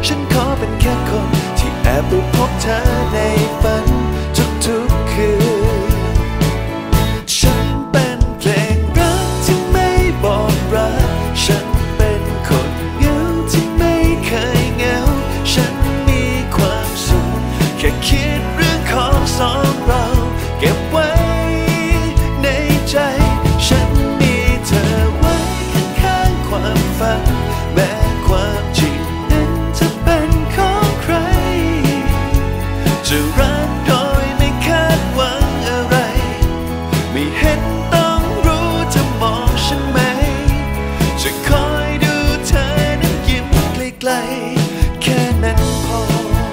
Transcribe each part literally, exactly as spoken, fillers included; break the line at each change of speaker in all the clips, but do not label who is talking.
ฉันขอเป็นแค่คนที่แอบไปพบเธอในฝันทุกๆคืนฉันเป็นเพลงรักที่ไม่บอกรักฉันเป็นคนเหงาที่ไม่เคยเหงาฉันมีความสุขแค่คิดเรื่องของสองเราเก็บไว้ในใจฉันมีเธอไว้ข้างๆความฝันแม้ความจริงนั้นจะเป็นของใครจะรักโดยไม่คาดหวังอะไรไม่เห็นต้องรู้จะมองฉันไหมจะคอยดูเธอนั้นยิ้มไกลๆแค่นั้นพอ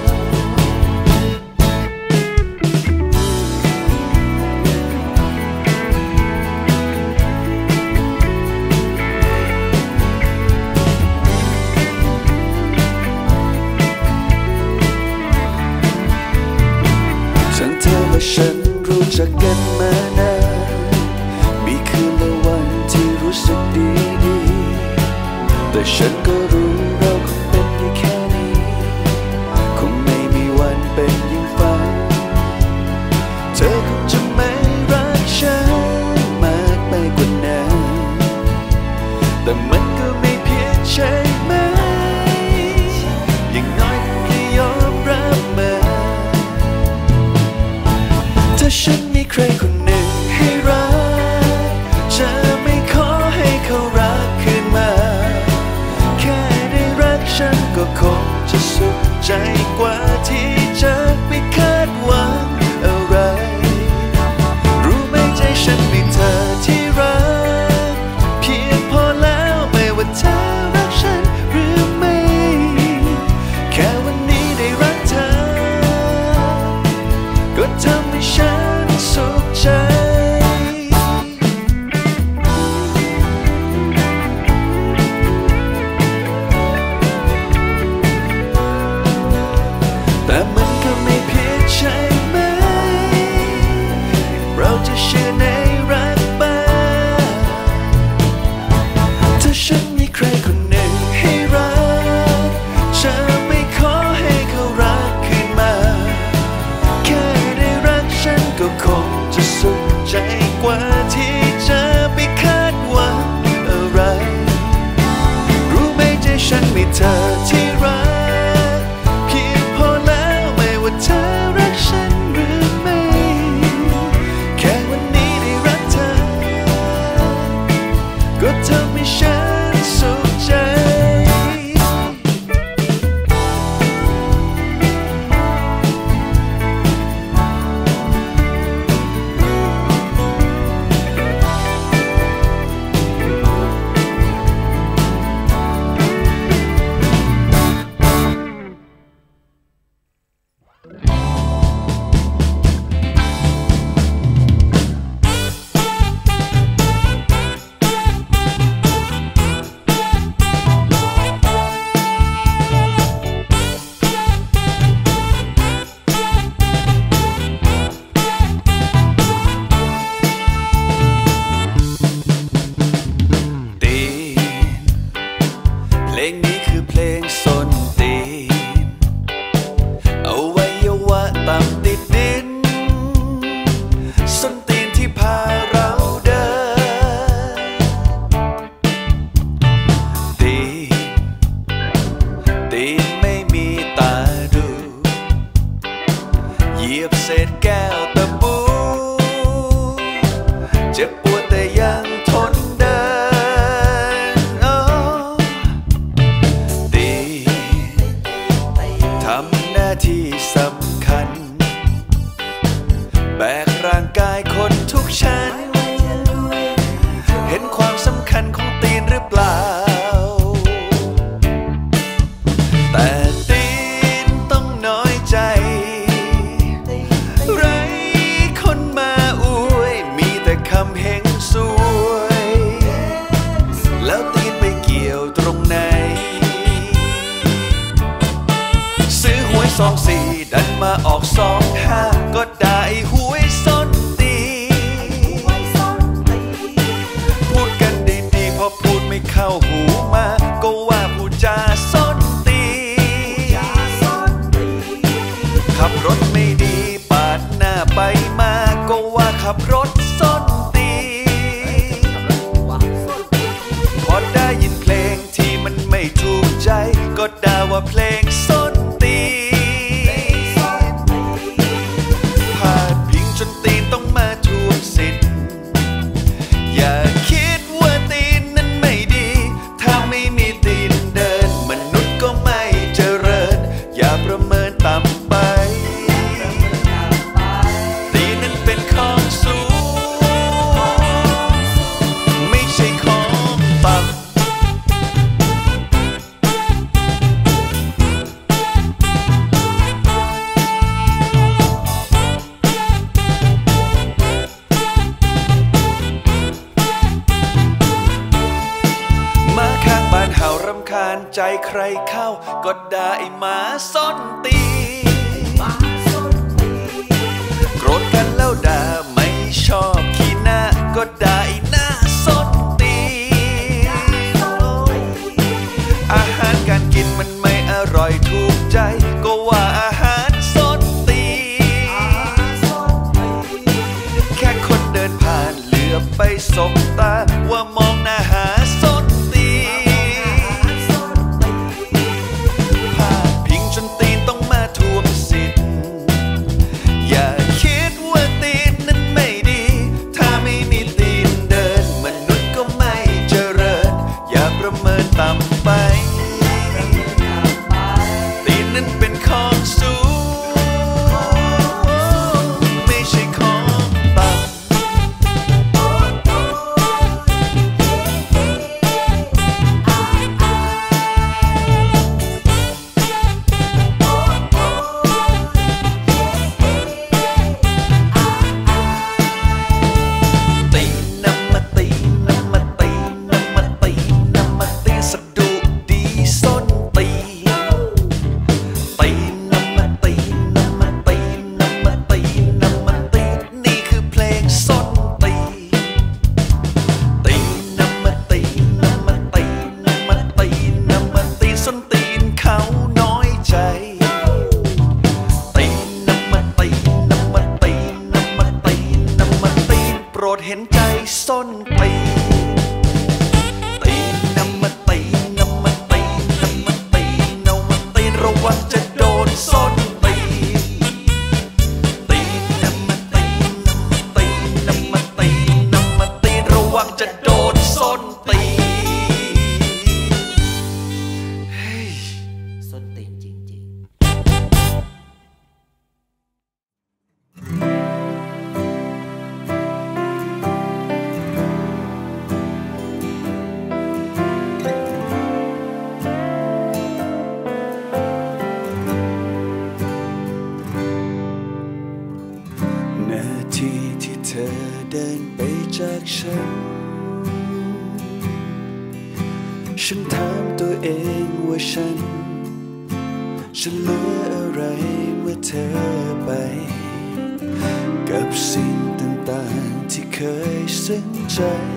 ทั้งเธอและฉันรู้จักกันมานานมีคืนและวันที่รู้สึกดีดีแต่ฉันก็รู้เราคงเป็นได้แค่นี้คงไม่มีวันเป็นยิ่งฝันเธอคงจะไม่รักฉันมากไปกว่านั้นแต่มันก็ไม่เพียงใช่ไหมอย่างน้อยก็ยอมรับมาถ้าฉันมีใครคนหนึ่งให้รักจะไม่ขอให้เขารักคืนมาแค่ได้รักฉันก็คงจะสุขใจกว่าที่จะไปคาดหวังอะไรรู้ไหมใจฉันมีเธอที่รักเพียงพอแล้วไม่ว่าเธอรักฉันหรือไม่แค่วันนี้ได้รักเธอก็ทำให้ฉันสุขใจแต่มันก็ไม่เพียงใช่ไหมเราจะเชื่อในรักบ้างถ้าฉันมีใครคนหนึ่งให้รักจะไม่ขอให้เขารักคืนมาแค่ได้รักฉันก็คงจะสุขใจกว่าที่จะไปคาดหวังอะไรรู้ไหมใจฉันมีเธอที่รักเพียงพอแล้วไม่ว่าเธอรักฉันหรือไม่แค่วันนี้ได้รักเธอก็ทำให้ฉันสุขใจเพลงนี้คือเพลงส้นตีนอวัยวะต่ำติดดินส้นตีนที่พาเราเดินตีนตีนไม่มีตาดูเหยียบเศษแก้วตะปูเจ็บปวดแต่ยังทนเดินทำหน้าที่สำคัญแบกร่างกายคนทุกชั้นเห็นความสำคัญของตีนหรือเปล่าแต่ตีนต้องน้อยใจไรคนมาอวยมีแต่คำเฮงสวยแล้วตีนไปเกี่ยวตรงไหนซื้อหวยสองสี่ดันมาออกสองห้าก็ได้หวยส้นตีพูดกันดีๆพอพูดไม่เข้าหูมาก็ว่าผู้จาส้นตีขับรถส้นตีพอได้ยินเพลงที่มันไม่ถูกใจก็ด่าว่าเพลงส้นตีพาดพิงจนตีนต้องมาทวงสิทธิ์อย่าคิดว่าตีนนั้นไม่ดีถ้าไม่มีตีนเดินมนุษย์ก็ไม่เจริญอย่าประเมินต่ำไปตีนนั้นเป็นของสูงไม่ใช่ของต่ำมาข้างบ้านเห่ารำคาญใจใครเข้าก็ด่าไอ้หมาส้นตีโกรธกันแล้วด่าไม่ชอบขี้หน้าก็ด่าไอ้หน้าส้นตีอาหารการกินมันไม่อร่อยถูกใจก็ว่าอาหารส้นตีแค่คนเดินผ่านเหลือบไปสบตาว่ามองหน้าหาส้นตีพาดพิงจนตีนต้องมาทวงสิทธิ์อย่าคิดว่าตีนนั้นไม่ดีถ้าไม่มีตีนเดินมนุษย์ก็ไม่เจริญอย่าประเมินต่ำไปตีนนั้นเป็นของสูงไม่ใช่ของต่ำตีนน้ำมาตีน้ำมาตีน้ำมาตีน้ำมาตีสะดุดีส้นตีตีน้ำมาตีน้ำมาตีน้ำมาตีน้ำมาตีนี่คือเพลงส้นตีตีน้ำมาตีน้ำมาตีน้ำมาตีน้ำมาตีส้นตีนเขาน้อยใจตีน้ำมาตีน้ำมาตีน้ำมาตีน้ำมาตีโปรดเห็นใจส้นตีตีน้ำมาตีน้ำมาตีน้ำมาตีน้ำมาตีระวังจะโดนส้นตีตีน้ำมาตีน้ำมาตีน้ำมาตีน้ำมาตีระวังจะโดนส้นตีเฮ้ยส้นตีนจริงๆนาทีที่เธอเดินไปจากฉันฉันถามตัวเองว่าฉันฉันเหลืออะไรเมื่อเธอไปกับสิ่งต่างๆที่เคยซึ้งใจ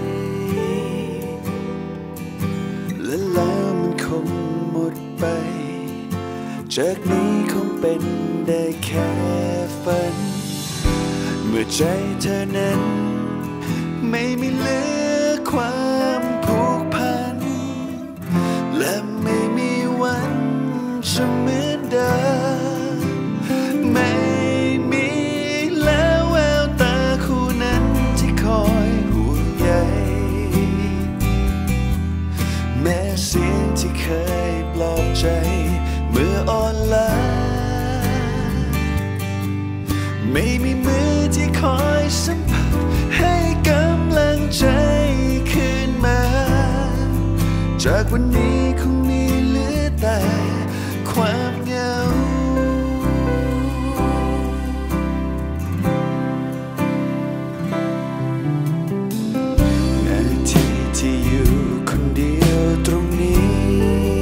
และแล้วมันคงหมดไปจากนี้คงเป็นได้แค่ฝันเมื่อใจเธอนั้นไม่มีเหลือความผูกพันและไม่มีวันจะเหมือนเดิมไม่มีแล้วแววตาคู่นั้นที่คอยห่วงใยแม้เสียงที่เคยปลอบใจเมื่ออ่อนล้าไม่มีมือที่คอยสัมผัสให้กำลังใจคืนมาจากวันนี้คงมีเหลือแต่ความเหงานาทีที่อยู่คนเดียวตรงนี้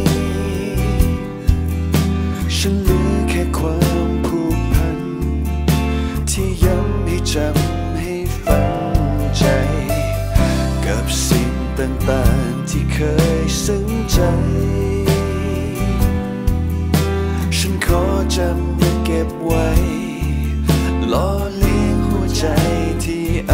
ฉันเหลือแค่ความผูกพันที่ย้ำให้จำให้ฝังใจกับสิ่งต่างๆที่เคยซึ้งใจฉันขอจำและเก็บไว้หล่อเลี้ยงหัวใจที่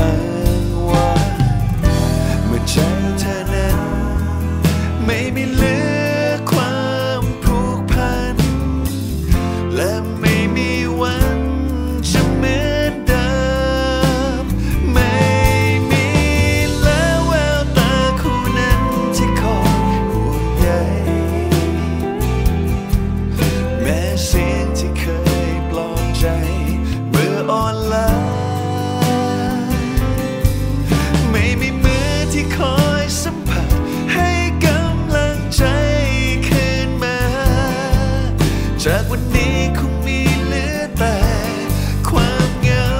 จากวันนี้คงมีเหลือแต่ความเหงา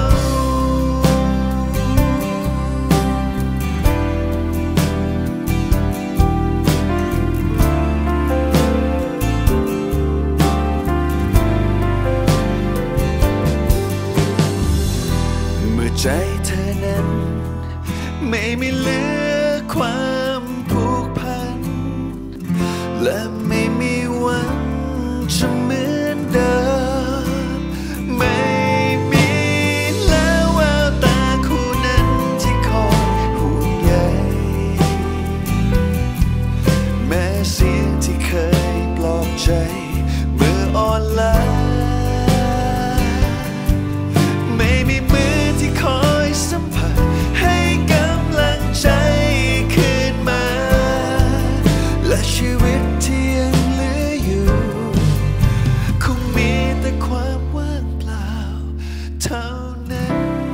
เมื่อใจเธอนั้นไม่มีเหลือความผูกพันและไม่มีวันจะเหมือนเดิมไม่มีแล้วแววตาคู่นั้นที่คอยห่วงใยแม้เสียงที่เคยปลอบใจเมื่ออ่อนล้าไม่มีมือที่คอยสัมผัสให้กำลังใจคืนมาและชีวิตที่ยังเหลืออยู่คงมีแต่ความว่างเปล่าเท่านั้น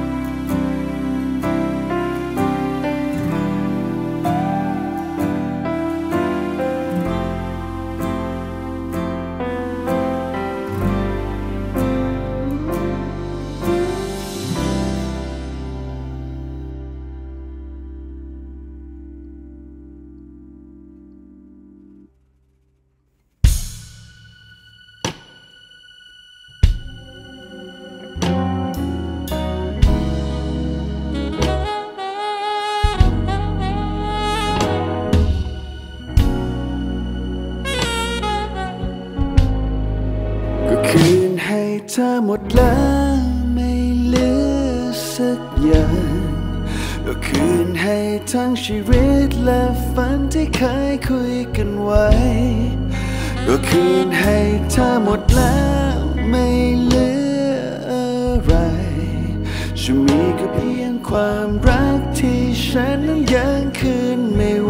คืนให้เธอหมดแล้วไม่เหลือสักอย่างก็คืนให้ทั้งชีวิตและฝันที่เคยคุยกันไว้ก็คืนให้เธอหมดแล้วไม่เหลืออะไรจะมีก็เพียงความรักที่ฉันนั้นยังคืนไม่ไหว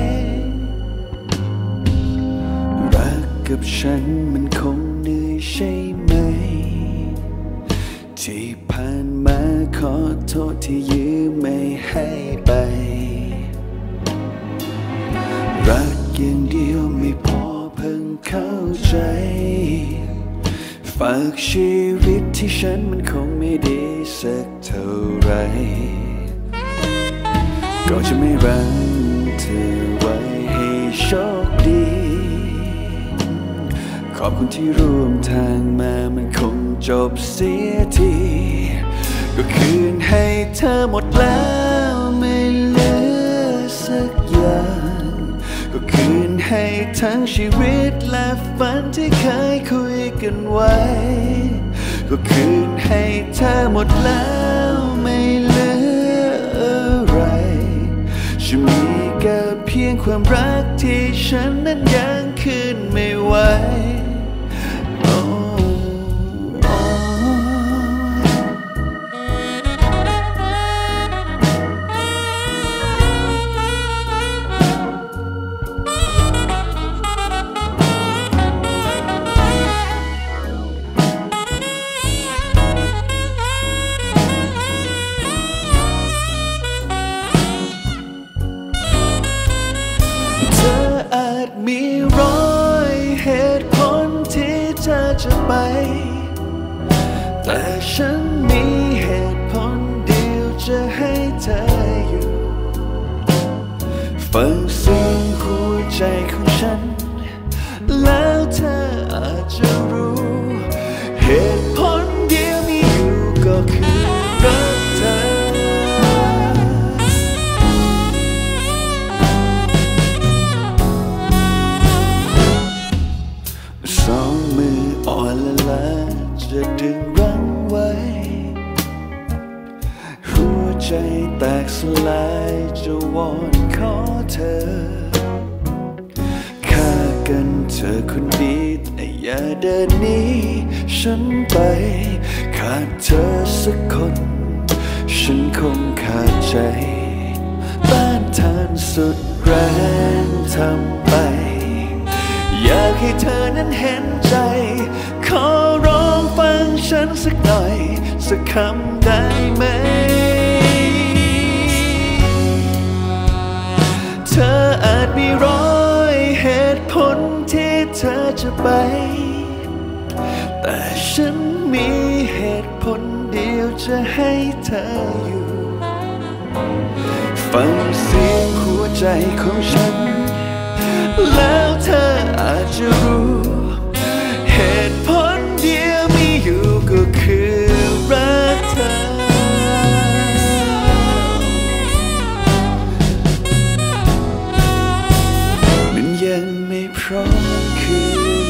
รักกับฉันมันคงเหนื่อยใช่ไหมที่ผ่านมาขอโทษที่ยืมไม่ให้ไปรักอย่างเดียวไม่พอเพิ่งเข้าใจฝากชีวิตที่ฉันมันคงไม่ดีสักเท่าไรก็จะไม่รักเธอไว้ให้โชคดีขอบคุณที่ร่วมทางมามันคงจบเสียทีก็คืนให้เธอหมดแล้วไม่เหลือสักอย่างก็คืนให้ทั้งชีวิตและฝันที่เคยคุยกันไว้ก็คืนให้เธอหมดแล้วไม่เหลืออะไรจะมีแค่เพียงความรักที่ฉันนั้นยังคืนไม่ไหวอาจมีร้อยเหตุผลที่เธอจะไปแต่ฉันมีเหตุผลเดียวจะให้เธออยู่ฟังเสียงหัวใจของฉันแล้วเธออาจจะรู้เหตุผลเดียวมีอยู่ก็คือรักเธอสองมืออ่อนละล้าจะดึงรั้งไว้หัวใจแตกสลายจะวอนขอเธอฆ่ากันเธอคนดีแต่อย่าเดินหนีฉันไปขาดเธอสักคนฉันคงขาดใจต้านทานสุดแรงทำไปอยากให้เธอนั้นเห็นใจขอร้องฟังฉันสักหน่อยสักคำได้ไหมเธออาจมีร้อยเหตุผลที่เธอจะไปฉันมีเหตุผลเดียวจะให้เธออยู่ฟังเสียงหัวใจของฉันแล้วเธออาจจะรู้เหตุผลเดียวมีอยู่ก็คือรักเธอมันยังไม่พร้อมคือ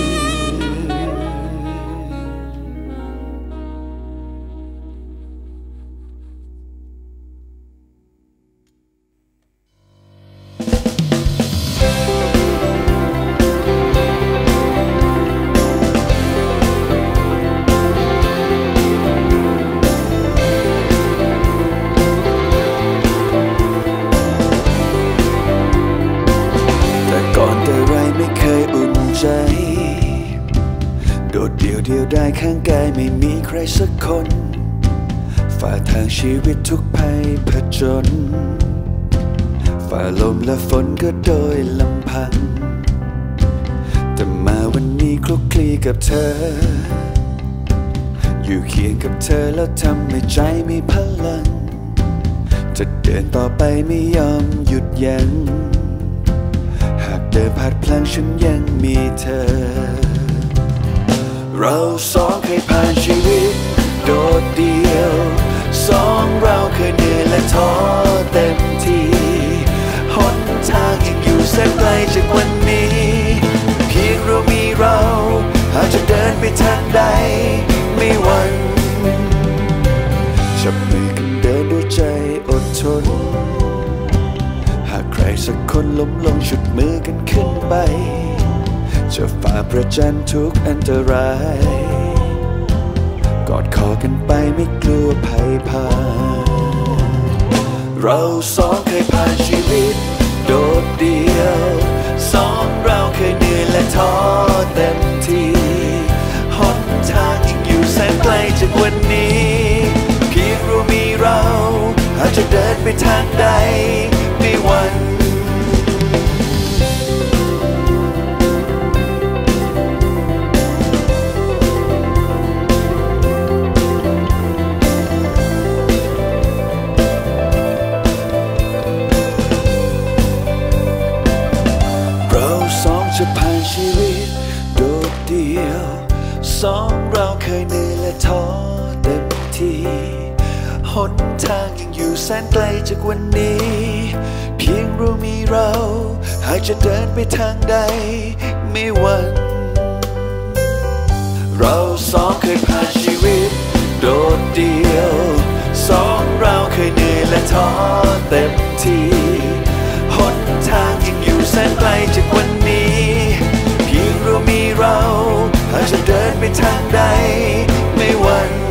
โดดเดี่ยวเดียวได้ข้างกายไม่มีใครสักคนฝ่าทางชีวิตทุกภัยผจญฝ่าลมและฝนก็โดยลำพังแต่มาวันนี้คลุกคลีกับเธออยู่เคียงกับเธอแล้วทำให้ใจมีพลังจะเดินต่อไปไม่ยอมหยุดยั้งหากเดินพลาดพลั้งฉันยังมีเธอเราสองเคยผ่านชีวิตโดดเดี่ยวสองเราเคยเหนื่อยและท้อเต็มที่หนทางยังอยู่แสนไกลจากวันนี้เพียงเรามีเราหากจะเดินไปทางใดไม่หวั่นจับมือกันเดินด้วยใจอดทนหากใครสักคนล้มลงฉุดมือกันขึ้นไปจะฝ่าประจันทุกอันตรายกอดคอกันไปไม่กลัวภัยพานเราสองเคยผ่านชีวิตโดดเดี่ยวสองเราเคยเหนื่อยและท้อเต็มที่หนทางยังอยู่แสนไกลจากวันนี้เพียงเรามีเราหากจะเดินไปทางใดไม่หวั่นจะผ่านชีวิตโดดเดี่ยวสองเราเคยเหนื่อยและท้อเต็มที่หนทางยังอยู่แสนไกลจากวันนี้เพียงเรามีเราหากจะเดินไปทางใดไม่หวั่นเราสองเคยผ่านชีวิตโดดเดี่ยวสองเราเคยเหนื่อยและท้อเต็มที่หนทางยังอยู่แสนไกลจากวันนี้เพียงเรามีเราหากจะเดินไปทางใดไม่หวั่น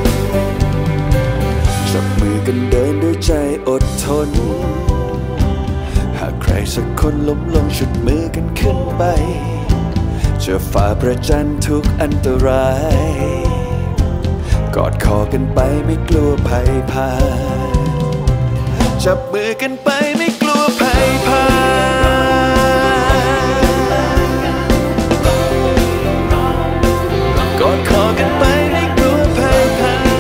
จับมือกันเดินด้วยใจอดทนหากใครสักคนล้มลงฉุดมือกันขึ้นไปจะฝ่าประจันทุกอันตรายกอดคอกันไปไม่กลัวภัยพานจับมือกันไปไม่กลัวภัยพานกอดคอกันไปไม่กลัวภัยพาน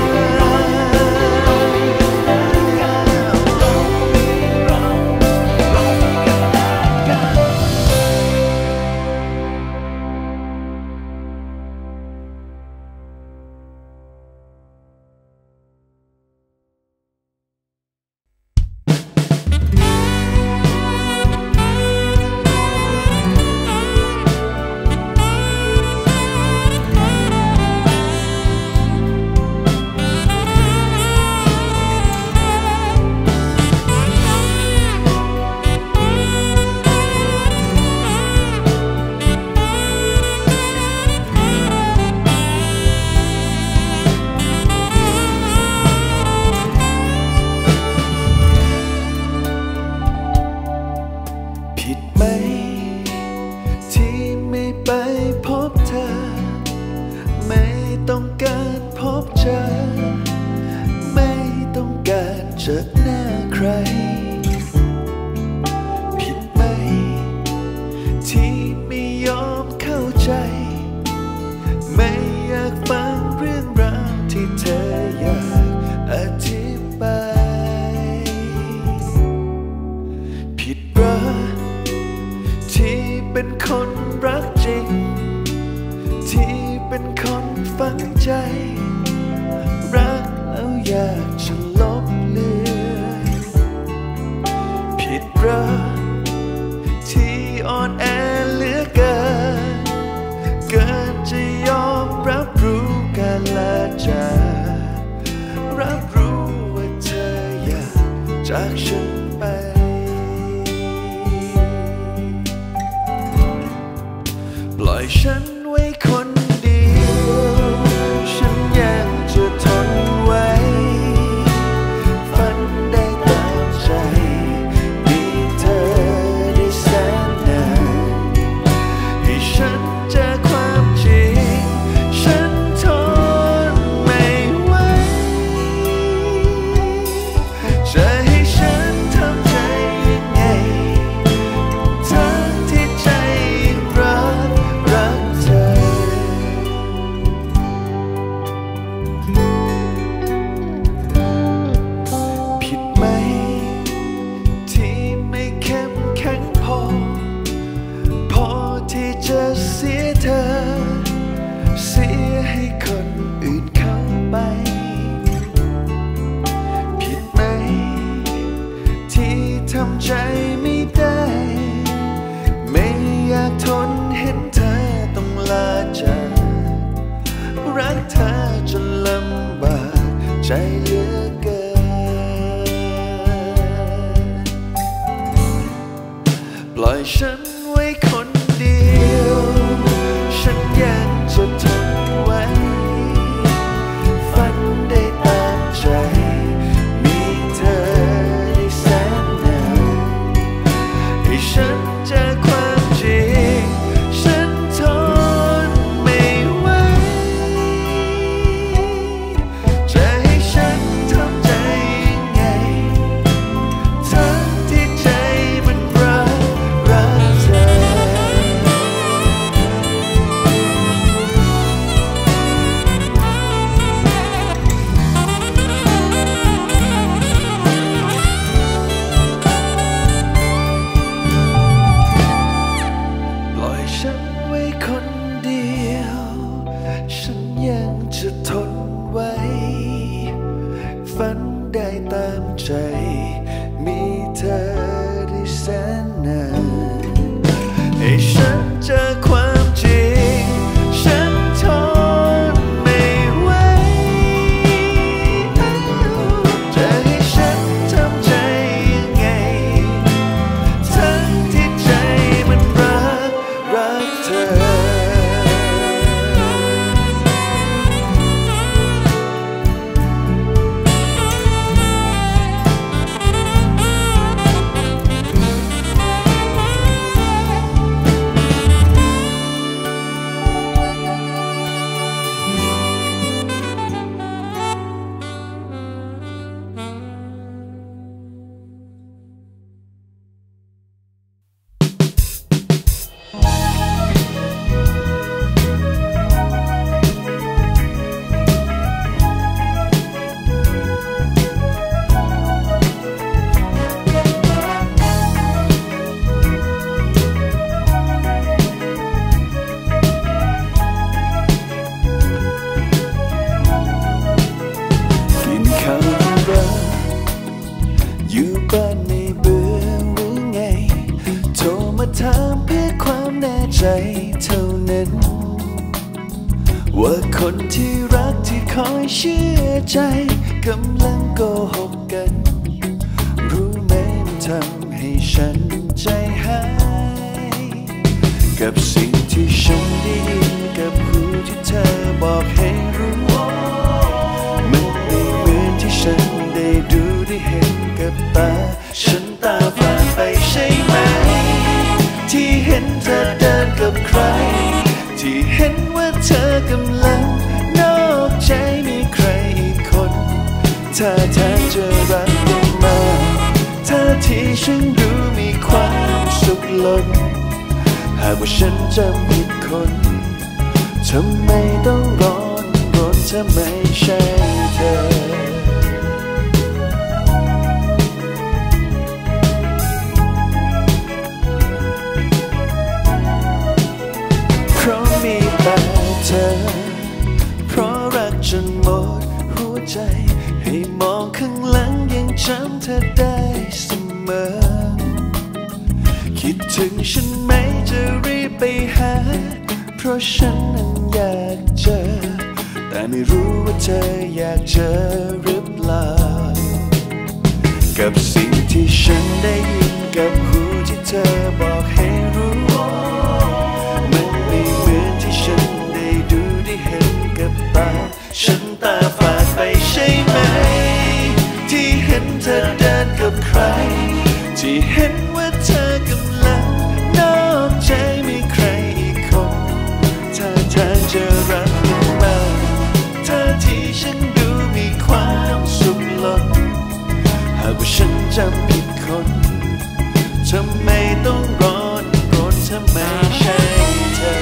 เจอหน้าใครผิดไหมที่ไม่ยอมเข้าใจไม่อยากฟังเรื่องฝังใจรักแล้วอยากจะลบเลือนผิดเหรอที่อ่อนแอเหลือเกินเกินจะยอมรับรู้การลาจากรับรู้ว่าเธออยากจากฉันไปปล่อยฉันไว้คนเดียวฉันยังจะทนไว้ฝันได้ตามใจมีเธอได้แสนนานให้ฉันเจอความจริงฉันทนไม่ไหวจะให้ฉันทำใจยังไงทั้งที่ใจรักรักเธอผิดไหมที่ไม่เข้มแข็งพอพอที่จะเสียเธอเสียให้คนอื่นเข้าไปผิดไหมที่ทำใจไม่ได้ไม่อยากทนเห็นเธอต้องลาจากรักเธอจนลำบากใจเหลือเกินปล่อยฉันไว้คนเดียวฉันยังจะทนไว้ฝันได้ตามใจมีเธอได้แสนนานให้ฉันเจอความจริงฉันทนไม่ไหวจะให้ฉันทำใจยังไงทั้งที่ใจมันรักรักเธอปล่อยฉันไว้คนเดียวฉันยังจะทนไว้ฝันได้ตามใจมีเธอได้แสนนานให้ฉันเจอความจริงฉันทนไม่ไหวจะให้ฉันทำใจยังไงทั้งที่ใจมันรักรักเธอกินข้าวหรือยังอยู่บ้านไม่เบื่อหรือไงโทรมาถามเพื่อความแน่ใจเท่านั้นว่าคนที่รักที่คอยเชื่อใจกำลังโกหกกันรู้ไหมมันทำให้ฉันใจหายกับสิ่งที่ฉันได้ยินกับหูที่เธอบอกให้รู้มันไม่เหมือนที่ฉันได้ดูได้เห็นกับตาฉันตาฝาดไปใช่ไหมที่เห็นเธอเดินกับใครที่เห็นว่าเธอกำลังนอกใจมีใครอีกคนถ้าทางจะรักกันมาท่าทีฉันดูมีความสุขล้นหากว่าฉันจำผิดคนทำไมต้องร้อนรนถ้าไม่ใช่เธอเพราะมีแต่เธอเพราะจนหมดหัวใจให้มองข้างหลังยังจำเธอได้เสมอคิดถึงฉันไหมจะรีบไปหาเพราะฉันนั้นอยากเจอแต่ไม่รู้ว่าเธออยากเจอหรือเปล่ากับสิ่งที่ฉันได้ยินกับหูที่เธอบอกให้รู้มันไม่เหมือนที่ฉันได้ดูได้เห็นกับตาฉันตาฝาดไปใช่ไหมที่เห็นเธอเดินกับใครที่เห็นว่าเธอกำลังนอกใจมีใครอีกคนถ้าเธอจะรักกันมากท่าทีฉันดูมีความสุขล้นหากว่าฉันจำผิดคนทำไมต้องร้อนรนถ้าไม่ใช่เธอ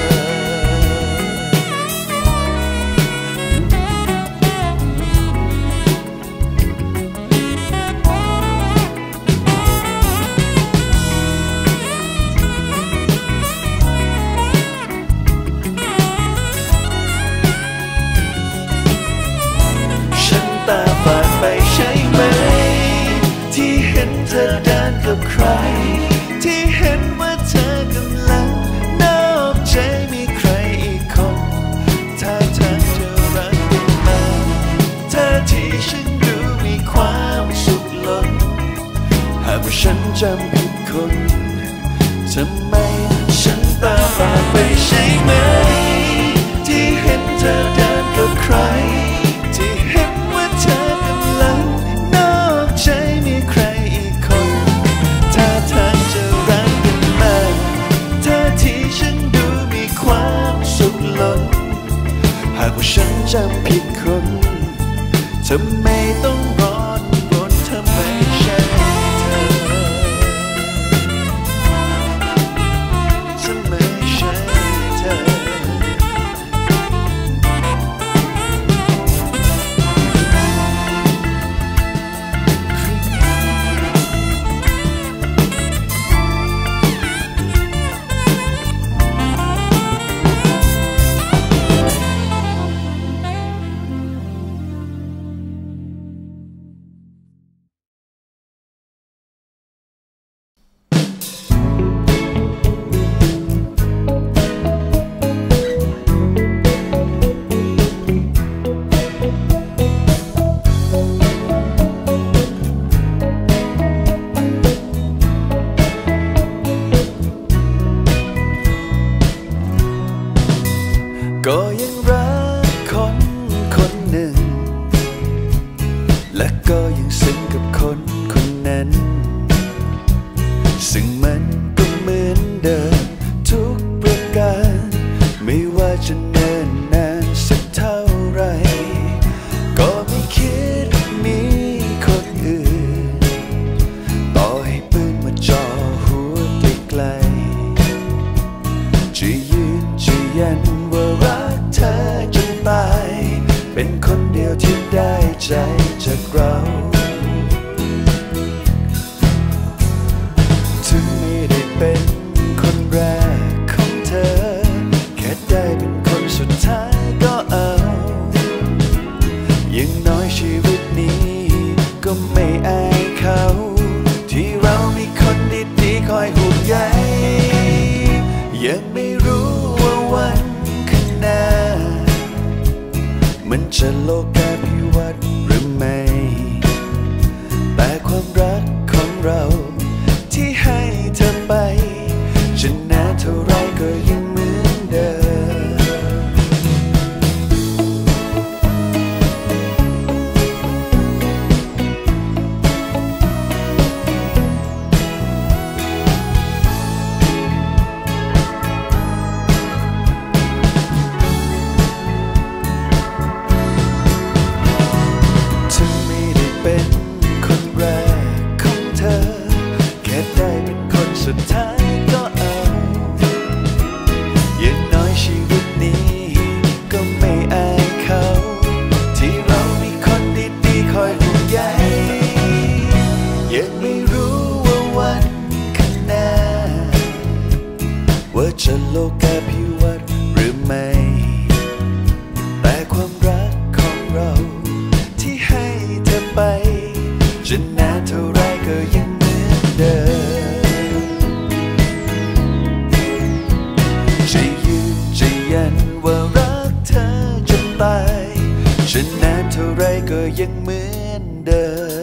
ตาฝาดไปใช่ไหมที่เห็นเธอเดินกับใครที่เห็นว่าเธอกำลังนอกใจมีใครอีกคนถ้าเธอจะรักกันมาท่าทีฉันดูมีความสุขล้นหากว่าฉันจำผิดคนทำไมฉันตาฝาดไปใช่ไหมที่เห็นเธอเดินกับใครที่เห็นเธอกำลังนอกใจมีใครอีกคนถ้าทางจะรักกันมากท่าทีฉันดูมีความสุขล้นหากว่าฉันจำผิดคนทำไมต้องร้อนรนถ้าไม่ใช่เธอทำไมใช่เธอก็ยังรักคนคนหนึ่งและก็ยังซึ้งกับคนคนนั้นซึ่งมันก็เหมือนเดิมทุกประการไม่ว่าจะเนิ่นนานสักเท่าไรก็ไม่คิดมีคนอื่นต่อให้ปืนมาจ่อหัวไกลๆจะยืนจะยันว่ารักเธอจนตายเป็นคนเดียวที่ได้ใจจากเราถึงไม่ได้เป็นคนแรกของเธอแค่ได้เป็นคนสุดท้ายก็เอาอย่างน้อยชีวิตนี้ก็ไม่อายเขาที่เรามีคนดีๆคอยห่วงใยยังไม่รู้ว่าวันข้างหน้ามันจะโลกาภิวัตน์หรือไม่แต่ความรักของเราที่ให้เธอไปจะนานเท่าไรก็ยังเหมือนเดิมเป็นคนแรกของเธอยันว่ารักเธอจนตายฉันนานเท่าไรก็ยังเหมือนเดิม